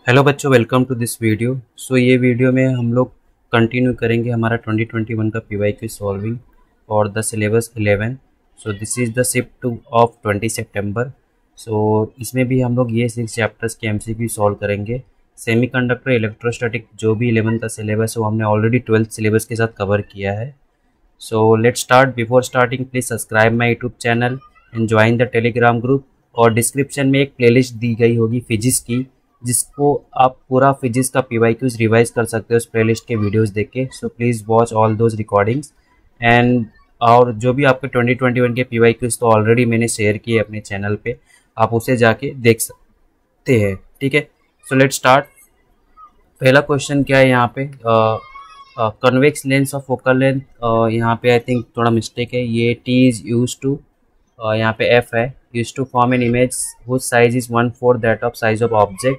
Hello बच्चों, welcome to this video. ये video में हम लोग कंटिन्यू करेंगे हमारा 2021 का पीवाईक्यू सॉल्विंग और the syllabus 11। This is the shift two of 20 सितंबर। इसमें भी हम लोग ये 6 चैप्टर्स के एमसीक्यू सॉल्व करेंगे। सेमीकंडक्टर, इलेक्ट्रोस्टैटिक, जो भी 11 का सिलेबस है वो हमने ऑलरेडी 12th सिलेबस के साथ कवर किया है। Let's start. Before starting please subscribe my YouTube channel and join the Telegram group. और डिस्क्रिप्शन में एक प्लेलिस्ट दी गई होगी फिजिक्स की, जिसको आप पूरा फिजिक्स का पीवाईक्यूज रिवाइज कर सकते हो उस प्लेलिस्ट के वीडियोस देख के। Please watch all those recordings and और जो भी आपके 2021 के पीवाईक्यूज तो ऑलरेडी मैंने शेयर किए अपने चैनल पे, आप उसे जाके देख सकते हैं। ठीक है, लेट्स स्टार्ट। पहला क्वेश्चन क्या है यहाँ पे, कन्वेक्स लेंस और फोकल लेंथ। यहाँ पे आई थिंक थोड़ा मिस्टेक है, ये टी इज़ यूज टू, यहाँ पे एफ है, use to form an image whose size is 1/4 that of size of object.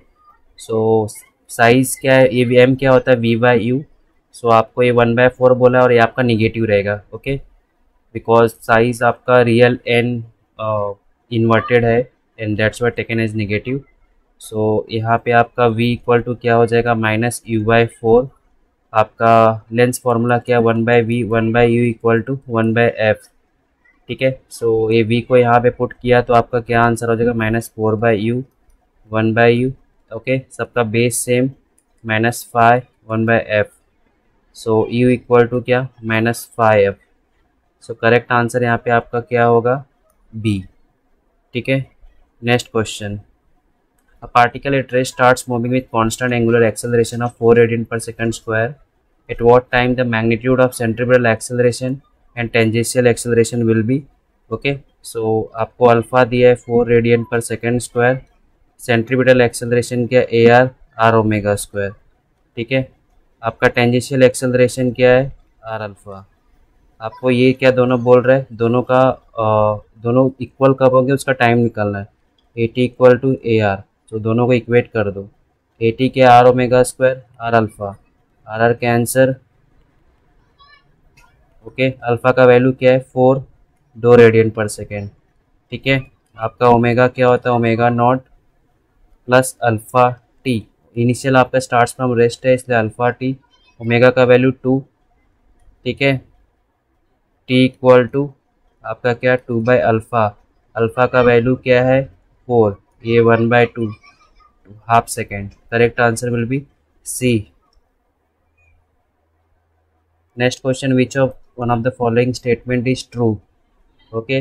Size क्या है, ये एम क्या होता है, वी बाई यू। आपको ये 1/4 बोला है और ये आपका निगेटिव रहेगा। ओके, बिकॉज साइज आपका रियल एन इन्वर्टेड है and that's why taken as negative. यहाँ पे आपका v इक्वल टू क्या हो जाएगा, -u/4। आपका लेंस फार्मूला क्या, 1/v 1/u equal to 1/f। ठीक है, ये v को यहाँ पे पुट किया तो आपका क्या आंसर हो जाएगा, -4/u 1/u। ओके, सबका base same, -5 1/f। u equal to क्या, -5f। करेक्ट आंसर यहाँ पे आपका क्या होगा, b। ठीक है, next question. A particle at rest starts moving with constant angular acceleration of 4 radian per second square. At what time the magnitude of centripetal acceleration and tangential acceleration will be? Okay, आपको alpha दिया है 4 radian पर second square, centripetal acceleration क्या, a r r omega square. ठीक है, आपका tangential acceleration क्या है, आर अल्फा। आपको ये क्या दोनों बोल रहे हैं, दोनों इक्वल कब होंगे उसका टाइम निकालना है। A t equal to a r, तो दोनों को इक्वेट कर दो। ए टी के r omega square r alpha, r r के आंसर। ओके, अल्फ़ा का वैल्यू क्या है, 4 2 रेडियन पर सेकेंड। ठीक है, आपका ओमेगा क्या होता है, omega not plus alpha t. Initial आपका स्टार्ट्स फ्रॉम रेस्ट है इसलिए अल्फ़ा टी, ओमेगा का वैल्यू 2। ठीक है, टी इक्वल टू आपका क्या, 2/अल्फ़ा। अल्फ़ा का वैल्यू क्या है, 4, ये 1/2 half second. Correct answer will be c. Next question, which of one of the following statement is true. Okay,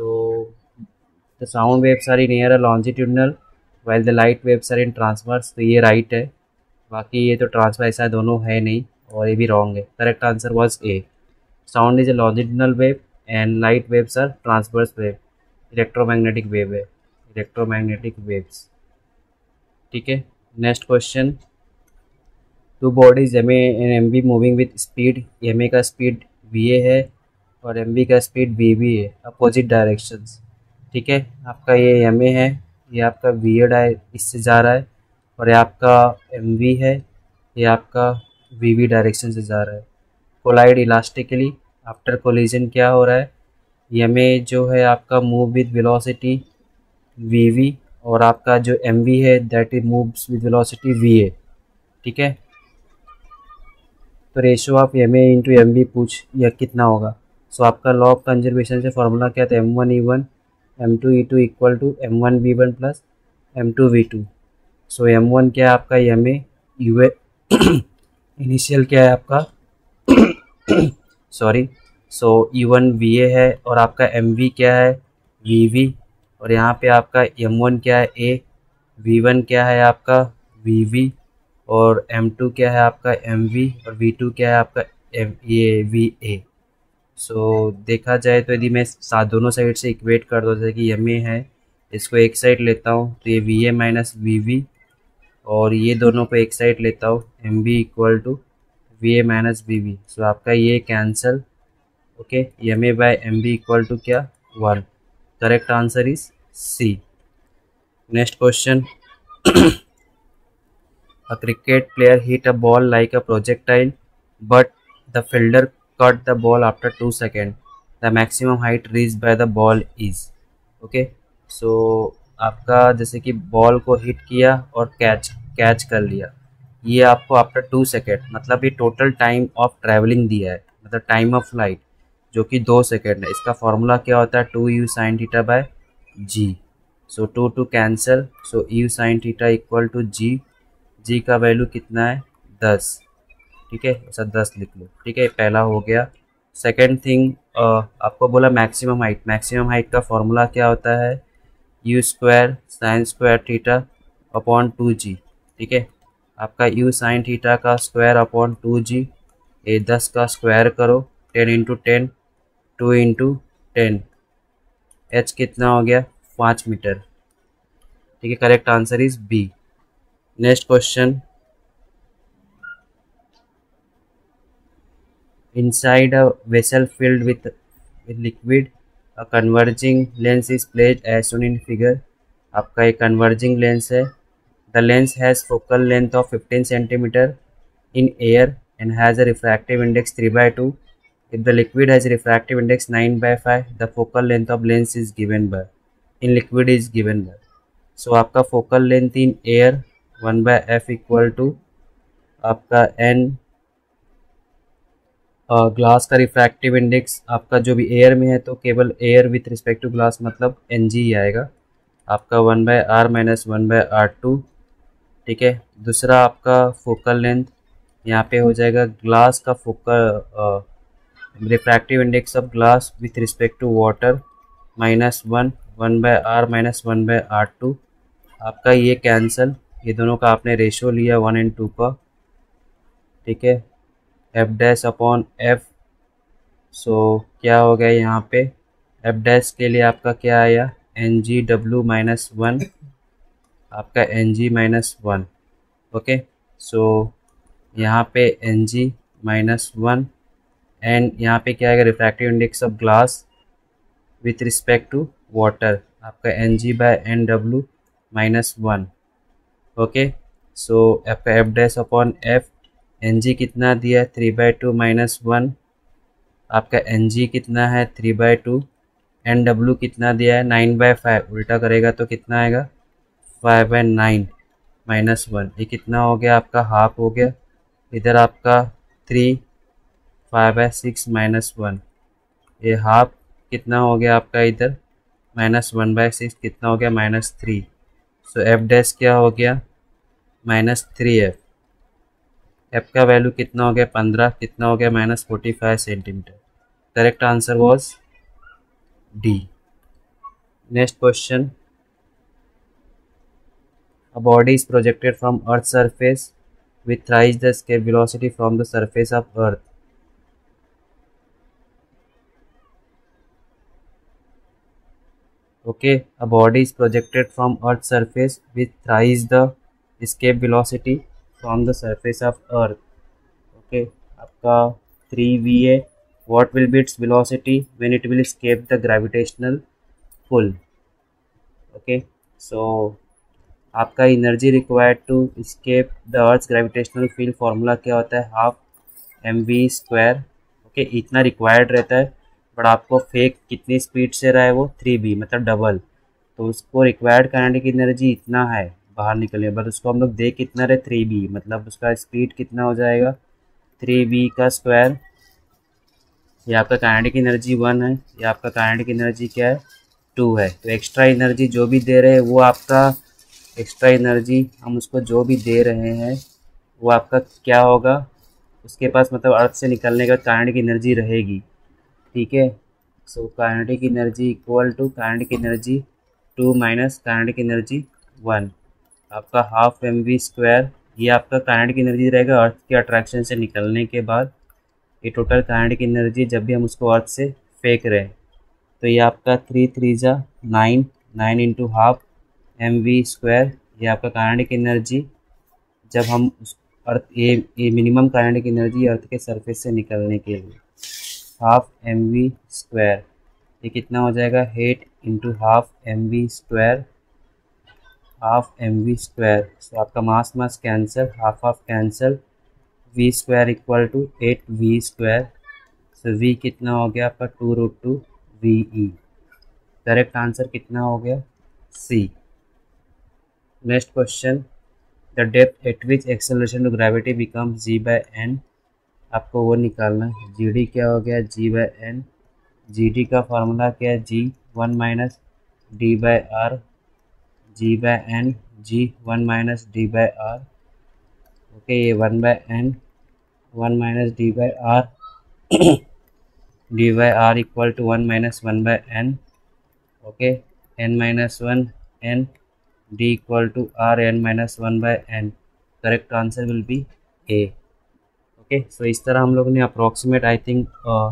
the sound waves are in air longitudinal while the light waves are in transverse. तो ये right है, बाकी ये तो transverse ऐसा दोनों है नहीं और ये भी रॉन्ग है। Correct answer was a, sound is a longitudinal wave and light waves are transverse wave. Electromagnetic wave है, इलेक्ट्रोमैग्नेटिक वेव्स। ठीक है, next question, two bodies m a and m b moving with speed. M a का speed v a है और m b का speed v b है, opposite directions. ठीक है, आपका ये एम ए है, ये आपका वी ए इससे जा रहा है, और ये आपका एम वी है, ये आपका वी वी डायरेक्शन से जा रहा है। कोलाइड इलास्टिकली, आफ्टर कोलिजन क्या हो रहा है, एम ए जो है आपका move with velocity v v, और आपका जो एम वी है that is moves with velocity v a. ठीक है, तो ratio of m a into m b पूछ या कितना होगा। आपका लॉ ऑफ कंजर्वेशन से फॉर्मूला क्या था, M1E1 M2E2 equal to M1V1 plus M2V2। M1 क्या है आपका, m a u a initial क्या है आपका सॉरी, E1 वी ए है और आपका एम वी क्या है, वी वी, और यहाँ पे आपका M1 क्या है, ए, V1 क्या है आपका, वी वी, और M2 क्या है आपका, एम वी, और V2 क्या है आपका, ये वी ए। देखा जाए तो यदि मैं दोनों साइड से इक्वेट कर दो, जैसे कि एम ए है, इसको एक साइड लेता हूँ तो ये v a minus v v, और ये दोनों को एक साइड लेता हूँ, m b equal to v a minus v v. आपका ये cancel. Okay, m a by m b equal to क्या, 1। Correct answer is c. Next question, a cricket player hit a ball like a projectile, but the fielder caught the ball after 2 seconds. The maximum height reached by the ball is. Okay, आपका जैसे कि ball को hit किया और catch catch कर लिया। ये आपको आफ्टर 2 सेकेंड, मतलब ये टोटल टाइम ऑफ ट्रैवलिंग दिया है, मतलब टाइम ऑफ फ्लाइट जो कि 2 सेकेंड है। इसका फॉर्मूला क्या होता है, 2u sine theta by g. So 2 cancel, so u sine theta equal to g का वैल्यू कितना है 10। ठीक है, ऐसा 10 लिख लो। ठीक है, पहला हो गया। सेकेंड थिंग, आपको बोला मैक्सिमम हाइट। मैक्सिमम हाइट का फॉर्मूला क्या होता है, u square sine square theta upon 2g। ठीक है, आपका यू साइन थीटा का स्क्वायर अपॉन 2g, ये 10 का स्क्वायर करो, 10 इंटू 10, 2 इंटू 10, h कितना हो गया 5 मीटर। ठीक है, correct answer is b. Next question, inside a vessel filled with liquid, a converging lens is placed as shown in figure। आपका एक converging lens है। The lens has focal length of 15 centimeter in air and has a refractive index 3/2। If the liquid has a refractive index 9/5, the focal length of lens is given by, in liquid is given by। So आपका focal length in air 1/f equal to आपका n, glass का refractive index आपका जो भी air में है तो केवल air with respect to glass मतलब एन जी ही आएगा आपका 1/r माइनस 1/r2। ठीक है, दूसरा आपका फोकल लेंथ यहाँ पे हो जाएगा ग्लास का focal refractive index of glass with respect to water -1, 1/r minus 1/r2। आपका ये कैंसल, ये दोनों का आपने रेशियो लिया 1 and 2 का। ठीक है, f dash upon f. So क्या हो गया यहाँ पे, एफ डैश के लिए आपका क्या आया, एन जी डब्ल्यू माइनस 1, आपका n g minus 1। Okay, so यहाँ पे एन जी माइनस 1 एंड यहाँ पे क्या आएगा, refractive index of glass with respect to water, आपका एन जी बाय एन डब्ल्यू माइनस 1। ओके, सो आपका f dash upon f, n g कितना दिया है 3/2 माइनस 1, आपका एन जी कितना है 3/2, एन डब्ल्यू कितना दिया है 9/5, उल्टा करेगा तो कितना आएगा 5/9 माइनस 1। ये कितना हो गया आपका हाफ हो गया। इधर आपका 3, 5/6 माइनस 1, ये हाफ कितना हो गया आपका इधर -1/6 कितना हो गया -3। सो एफ डैश क्या हो गया -3f। एफ का वैल्यू कितना हो गया 15, कितना हो गया -45 centimetre. Correct answer was d. Next question, a body is projected from earth's surface with thrice the escape velocity from the surface of earth। okay, a body is projected from earth's surface with thrice the escape velocity from the surface of earth। okay, आपका 3va, what will be its velocity when it will escape the gravitational pull। okay, so आपका energy required to escape the earth gravitational field formula क्या होता है, half mv²। Okay, इतना required रहता है, but आपको fake कितनी स्पीड से रहा है वो 3b मतलब डबल, तो उसको रिक्वायर्ड काइनेटिक एनर्जी इतना है बाहर निकलने, बट उसको हम लोग देख कितना रहे 3b, मतलब उसका स्पीड कितना हो जाएगा 3b का स्क्वायर। ये आपका काइनेटिक एनर्जी 1 है, ये आपका काइनेटिक एनर्जी क्या है 2 है। तो एक्स्ट्रा एनर्जी जो भी दे रहे हैं वो आपका एक्स्ट्रा एनर्जी हम उसको जो भी दे रहे हैं वो आपका क्या होगा, उसके पास मतलब अर्थ से निकलने के बाद काइनेटिक एनर्जी रहेगी। ठीक है, so kinetic energy equal to kinetic energy 2 minus kinetic energy 1, आपका हाफ mv²। ये आपका काइनेटिक एनर्जी रहेगा अर्थ के अट्रैक्शन से निकलने के बाद, ये टोटल काइनेटिक एनर्जी जब भी हम उसको अर्थ से फेंक रहे हैं। तो ये आपका 3 3 जा 9, 9 इंटू हाफ mv², ये आपका काइनेटिक एनर्जी जब हम उस अर्थ ये मिनिमम काइनेटिक एनर्जी अर्थ के सरफेस से निकलने के लिए हाफ mv², ये कितना हो जाएगा 8 into half mv², half mv²। So आपका mass cancel, half half cancel, v² equal to 8v²। So v कितना हो गया आपका 2√2 ve। करेक्ट आंसर कितना हो गया c. Next question, the depth at which acceleration to gravity becomes g by n, आपको वो निकालना है। जी डी क्या हो गया, g by n. G d का फार्मूला क्या है, g 1 minus d by r, g by n, g 1 minus d by r. Okay, ये 1 by n 1 minus d by r, d by r equal to 1 minus 1 by N. Okay, n minus 1 n, d equal to r n minus 1 by n. Correct answer will be a. Okay, so इस तरह हम लोग ने approximate I think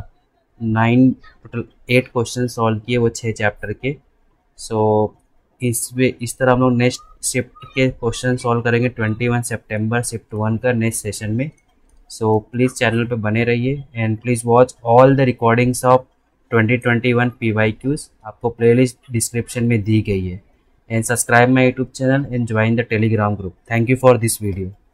8 question solve किए, वो 6 chapter के। सो इस तरह हम लोग नेक्स्ट शिफ्ट के क्वेश्चन सॉल्व करेंगे 21 सितंबर शिफ्ट 1 का नेक्स्ट सेशन में। सो प्लीज़ चैनल पे बने रहिए and please watch all the recordings of 2021 PYQs, आपको प्लेलिस्ट डिस्क्रिप्शन में दी गई है। And subscribe my YouTube channel and join the Telegram group. Thank you for this video.